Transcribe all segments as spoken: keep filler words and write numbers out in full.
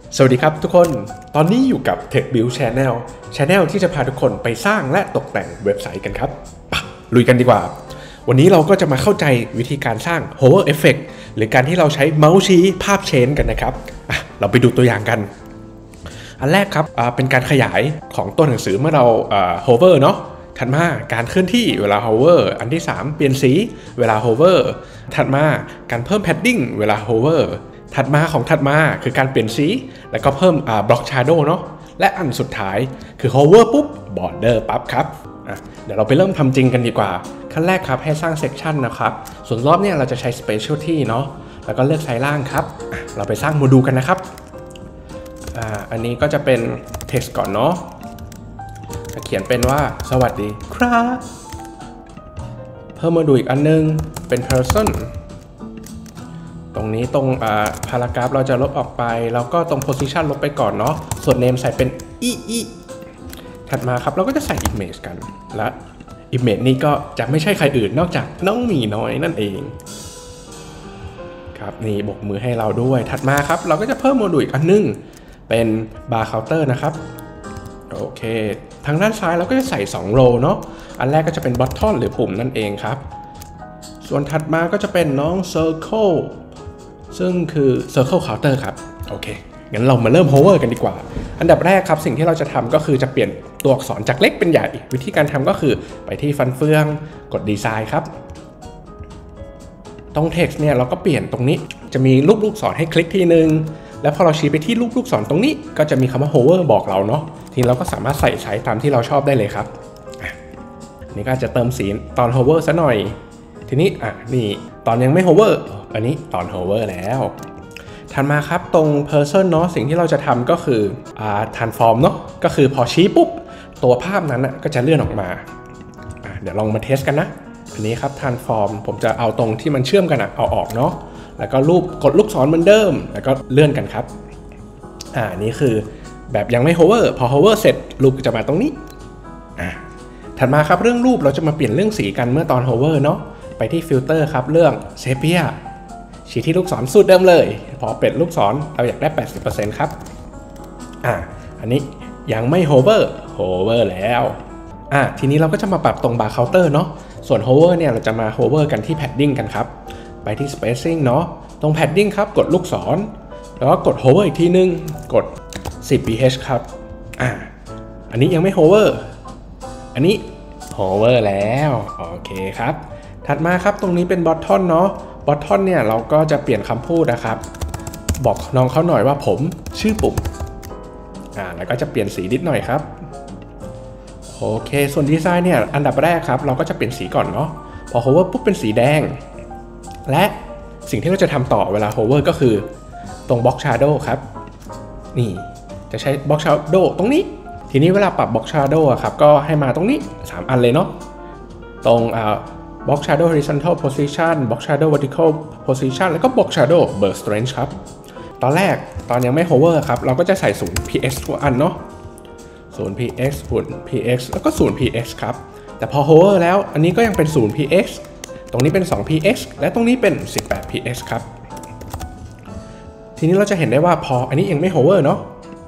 สวัสดีครับทุกคนตอนนี้อยู่กับ Tech Build Channel Channel ที่จะพาทุกคนไปสร้างและตกแต่งเว็บไซต์กันครับปะลุยกันดีกว่าวันนี้เราก็จะมาเข้าใจวิธีการสร้าง Hover Effect หรือการที่เราใช้เมาส์ชี้ภาพเชนกันนะครับเราไปดูตัวอย่างกันอันแรกครับเป็นการขยายของตัวหนังสือเมื่อเรา hover เนาะถัดมาการเคลื่อนที่เวลา hover อันที่สามเปลี่ยนสีเวลา hover ถัดมาการเพิ่ม padding เวลา hover ถัดมาของถัดมาคือการเปลี่ยนสีแล้วก็เพิ่ม block shadow เนาะและอันสุดท้ายคือ hover ปุ๊บ border ปั๊บครับเดี๋ยวเราไปเริ่มทำจริงกันดีกว่าขั้นแรกครับให้สร้าง section นะครับส่วนรอบเนี่ยเราจะใช้ specialty เนาะแล้วก็เลือกไซส์ล่างครับเราไปสร้างโมดูลกันนะครับอ่าอันนี้ก็จะเป็น text ก่อนเนาะจะเขียนเป็นว่าสวัสดีครับเพิ่มมาดูอีกอันนึงเป็น person ตรงนี้ตรงอ่า paragraph เราจะลบออกไปแล้วก็ตรง position ลบไปก่อนเนาะส่วน name ใส่เป็นอีอีถัดมาครับเราก็จะใส่ image กันและ image นี้ก็จะไม่ใช่ใครอื่นนอกจากน้องหมีน้อยนั่นเองครับนี่บกมือให้เราด้วยถัดมาครับเราก็จะเพิ่มโมดูลอีกอันนึงเป็น bar counter นะครับโอเคทางด้านซ้ายเราก็จะใส่สองโรเนาะอันแรกก็จะเป็น button หรือปุ่มนั่นเองครับส่วนถัดมาก็จะเป็นน้อง circle ซึ่งคือ circle counter ครับโอเคงั้นเรามาเริ่ม hover กันดีกว่าอันดับแรกครับสิ่งที่เราจะทำก็คือจะเปลี่ยนตัวอักษรจากเล็กเป็นใหญ่วิธีการทำก็คือไปที่ฟันเฟืองกดดีไซน์ครับตรง text เนี่ยเราก็เปลี่ยนตรงนี้จะมีรูปลูกศรให้คลิกทีนึงแล้วพอเราชี้ไปที่รูปลูกศรตรงนี้ก็จะมีคำว่า hover บอกเราเนาะทีนี้เราก็สามารถใส่ไซส์ตามที่เราชอบได้เลยครับนี่ก็จะเติมสีตอน hover ซะหน่อยทีนี้อ่ะนี่ตอนยังไม่ hover อันนี้ตอน hover แล้วถัดมาครับตรง person เนาะสิ่งที่เราจะทำก็คืออ่า transform เนาะก็คือพอชี้ปุ๊บตัวภาพนั้นอ่ะก็จะเลื่อนออกมาอ่ะเดี๋ยวลองมาเทสกันนะอันนี้ครับ transform ผมจะเอาตรงที่มันเชื่อมกันอ่ะเอาออกเนาะแล้วก็รูปกดลูกศรเหมือนเดิมแล้วก็เลื่อนกันครับอ่านี่คือแบบยังไม่ hover พอ hover เสร็จรูปจะมาตรงนี้อ่าถัดมาครับเรื่องรูปเราจะมาเปลี่ยนเรื่องสีกันเมื่อตอน hover เนาะไปที่ฟิลเตอร์ครับเรื่อง sepia ชี้ที่ลูกศรสูตรเดิมเลยพอเปลี่ยนลูกศรเราอยากได้ แปดสิบเปอร์เซ็นต์ ครับอ่าอันนี้ยังไม่ hover hover แล้วอ่าทีนี้เราก็จะมาปรับตรง bar counter เนาะส่วน hover เนี่ยเราจะมา hover กันที่ padding กันครับไปที่ spacing เนาะตรง padding ครับกดลูกศรแล้วก็กด hover อีกทีนึงกด สิบ พี เอช ครับอ่าอันนี้ยังไม่ hover อันนี้ hover แล้วโอเคครับถัดมาครับตรงนี้เป็น button เนาะ button เนี่ยเราก็จะเปลี่ยนคำพูดนะครับบอกน้องเขาหน่อยว่าผมชื่อปุ่มอ่าแล้วก็จะเปลี่ยนสีนิดหน่อยครับโอเคส่วนดีไซน์เนี่ยอันดับแรกครับเราก็จะเปลี่ยนสีก่อนเนาะพอ hover ปุ๊บเป็นสีแดงและสิ่งที่เราจะทำต่อเวลา hover ก็คือตรง block shadow ครับนี่จะใช้ block shadow ตรงนี้ทีนี้เวลาปรับ block shadow อะครับก็ให้มาตรงนี้สามอันเลยเนาะตรงอ่า block shadow horizontal position block shadow vertical position แล้วก็ block shadow blur strength ครับตอนแรกตอนยังไม่ hover ครับเราก็จะใส่ ศูนย์ พี เอ็กซ์ ทุกอันเนาะ ศูนย์ พี เอ็กซ์ ศูนย์ พี เอ็กซ์ แล้วก็ ศูนย์ พี เอ็กซ์ ครับแต่พอ hover แล้วอันนี้ก็ยังเป็น ศูนย์ พี เอ็กซ์ ตรงนี้เป็น สอง พี เอ็กซ์ และตรงนี้เป็น สิบแปด พี เอ็กซ์ ครับทีนี้เราจะเห็นได้ว่าพออันนี้ยังไม่ hover เนาะ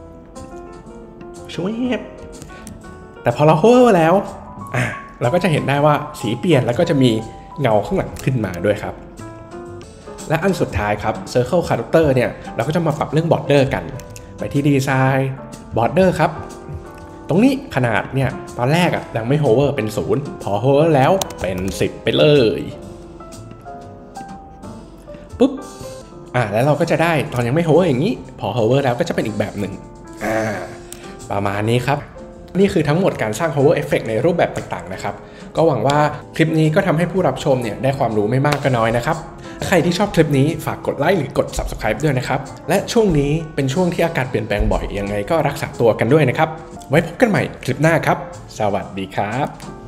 ช่วยแต่พอเรา hover แล้วอ่ะเราก็จะเห็นได้ว่าสีเปลี่ยนแล้วก็จะมีเงาข้างหลังขึ้นมาด้วยครับและอันสุดท้ายครับ circle character เนี่ยเราก็จะมาปรับเรื่อง border กันไปที่ดีไซน์ border ครับตรงนี้ขนาดเนี่ยตอนแรกอ่ะยังไม่ hover เป็นศูนย์พอ hover แล้วเป็นสิบไปเลยปุ๊บอ่าแล้วเราก็จะได้ตอนยังไม่ hover อย่างนี้พอ hover แล้วก็จะเป็นอีกแบบหนึ่งอ่าประมาณนี้ครับนี่คือทั้งหมดการสร้าง hover effect ในรูปแบบต่างๆนะครับก็หวังว่าคลิปนี้ก็ทำให้ผู้รับชมเนี่ยได้ความรู้ไม่มากก็น้อยนะครับใครที่ชอบคลิปนี้ฝากกดไลค์หรือกด ซับสไครบ์ ด้วยนะครับและช่วงนี้เป็นช่วงที่อากาศเปลี่ยนแปลงบ่อยยังไงก็รักษาตัวกันด้วยนะครับไว้พบกันใหม่คลิปหน้าครับสวัสดีครับ